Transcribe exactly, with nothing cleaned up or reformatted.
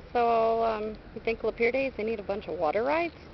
So, um, you think Lapeer days, they need a bunch of water rides?